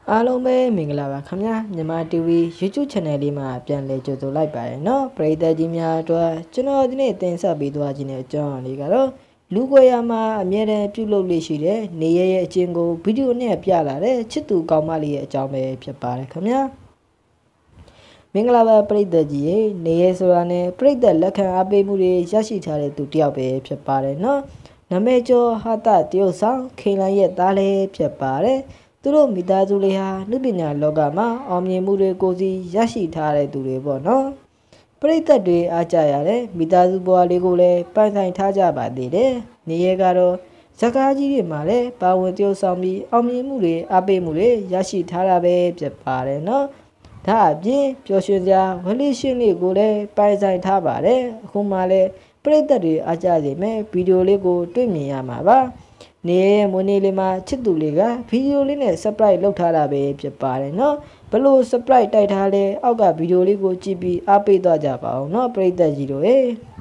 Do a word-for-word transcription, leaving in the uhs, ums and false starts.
အားလုံးပဲမင်္ဂလာပါခင်ဗျာမြန်မာ တီ ဗီ YouTube channel လေးမှာပြန်လည်ကြိုဆိုလိုက်ပါတယ်နော်ပရိသတ်ကြီးများအတွက်ကျွန်တော်ဒီနေ့တင်ဆက်ပေးသွားခြင်းတဲ့အကြောင်းအရာလေးကတော့လူကွဲရမှာအမြဲတမ်းပြုလုပ်လို့ရှိတဲ့နေရရဲ့အချင်းကိုဗီဒီယိုနဲ့ပြလာတဲ့ချစ်သူကောင်းမလေးရဲ့အကြောင်းပဲဖြစ်ပါတယ်ခင်ဗျာမင်္ဂလာပါပရိသတ်ကြီးရေနေရဆိုတာနဲ့ပရိသတ်လက်ခံအားပေးမှုတွေရရှိထားတဲ့သူတယောက်ပဲဖြစ်ပါတယ်နော်နာမည်ကျော်ဟာတာတရုတ်ဆောင်ခိန်လိုင်းရဲ့သားလေးဖြစ်ပါတယ်သူတို့မိသားစုလေးဟာလူပညာလောကမှာအောင်မြင်မှုတွေကိုစီရရှိထားတဲ့သူတွေပေါ့နော်ပရိသတ်တွေအားကြရတဲ့မိသားစုဘဝလေးကိုလည်းပိုင်ဆိုင်ထားကြပါသေးတယ်နေရကတော့ဇကားကြီးတွေမှာလည်းပါဝင်တရုတ်ဆောင်ပြီးအောင်မြင်မှုတွေအားပေးမှုတွေရရှိထားတာပဲဖြစ်ပါတယ်နော်ဒါအပြင်ပျော်ရွှင်စရာဝလီရှင်လေးကိုလည်းပိုင်ဆိုင်ထားပါတယ်အခုမှလည်းပရိသတ်တွေအားကြစေမယ်ဗီဒီယိုလေးကိုတွေ့မြင်ရမှာပါနေရဲ့မွေးနေ့လေးမှာချစ်သူလေးကဗီဒီယိုလေးနဲ့ surprise လုပ်ထားတာပဲဖြစ်ပါတယ်เนาะဘလို့ surprise တိုက်ထားလဲအောက်ကဗီဒီယိုလေးကိုကြည့်ပြီးအားပေးသွားကြပါအောင်เนาะပရိသတ်ကြီးတို့ရေ